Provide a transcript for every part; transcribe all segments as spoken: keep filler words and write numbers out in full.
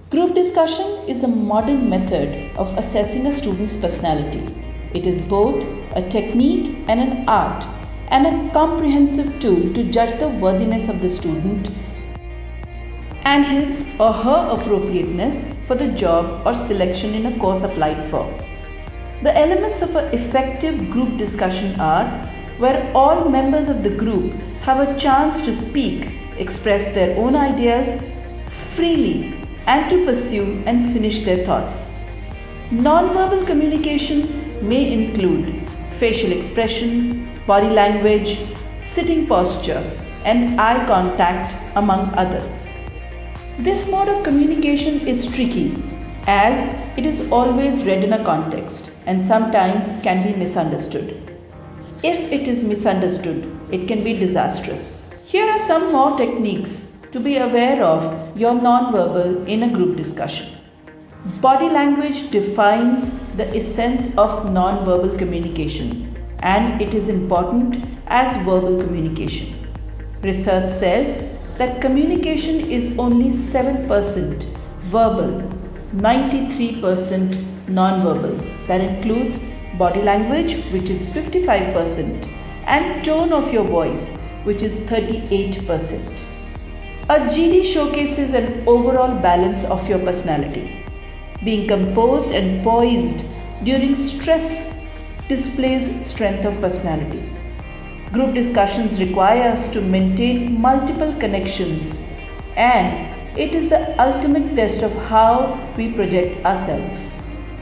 Group discussion is a modern method of assessing a student's personality. It is both a technique and an art, and a comprehensive tool to judge the worthiness of the student and his or her appropriateness for the job or selection in a course applied for. The elements of an effective group discussion are where all members of the group have a chance to speak, express their own ideas freely, and to pursue and finish their thoughts. Non-verbal communication may include facial expression, body language, sitting posture, and eye contact, among others. This mode of communication is tricky as it is always read in a context and sometimes can be misunderstood. If it is misunderstood, it can be disastrous. Here are some more techniques to be aware of your non-verbal in a group discussion. Body language defines the essence of non-verbal communication, and it is important as verbal communication. Research says that communication is only seven percent verbal, ninety-three percent non-verbal. That includes body language, which is fifty-five percent, and tone of your voice, which is thirty-eight percent. A G D showcases an overall balance of your personality. Being composed and poised during stress displays strength of personality. Group discussions require us to maintain multiple connections, and it is the ultimate test of how we project ourselves.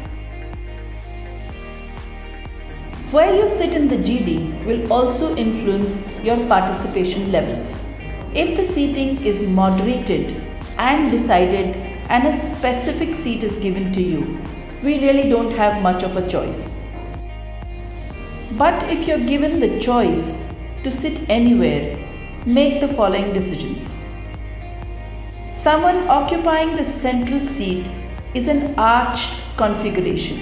Where you sit in the G D will also influence your participation levels. If the seating is moderated and decided and a specific seat is given to you, we really don't have much of a choice. But if you're given the choice to sit anywhere, make the following decisions. Someone occupying the central seat is an arched configuration,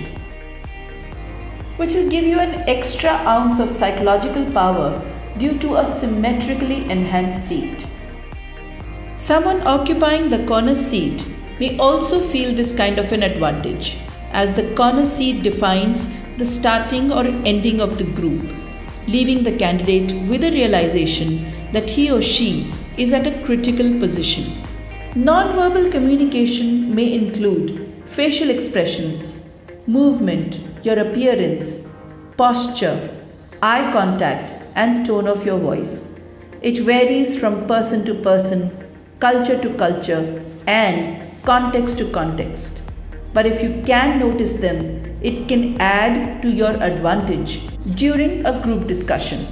which will give you an extra ounce of psychological power due to a symmetrically enhanced seat. Someone occupying the corner seat may also feel this kind of an advantage, as the corner seat defines the starting or ending of the group, leaving the candidate with a realization that he or she is at a critical position. Non-verbal communication may include facial expressions, movement, your appearance, posture, eye contact, and tone of your voice. It varies from person to person, culture to culture, and context to context. But if you can notice them, it can add to your advantage during a group discussion.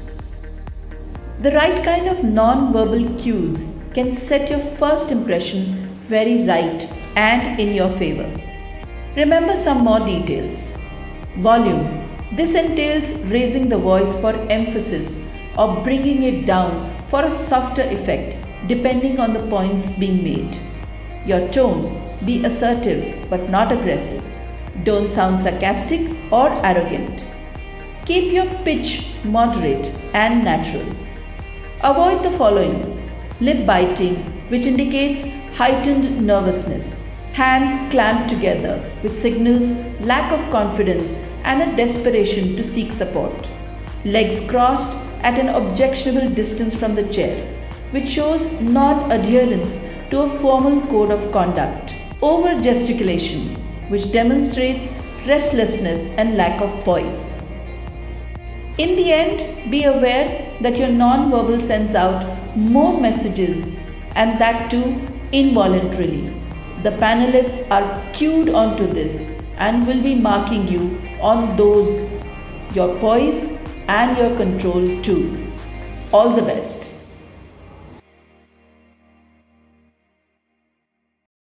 The right kind of non-verbal cues can set your first impression very right and in your favor. Remember some more details. Volume. This entails raising the voice for emphasis or bringing it down for a softer effect depending on the points being made. Your tone. Be assertive but not aggressive. Don't sound sarcastic or arrogant. Keep your pitch moderate and natural. Avoid the following: lip biting, which indicates heightened nervousness. Hands clamped together, which signals lack of confidence and a desperation to seek support. Legs crossed at an objectionable distance from the chair, which shows non-adherence to a formal code of conduct. Over gesticulation, which demonstrates restlessness and lack of poise. In the end, be aware that your non-verbal sends out more messages, and that too involuntarily. The panelists are cued onto this and will be marking you on those, your poise and your control too. All the best.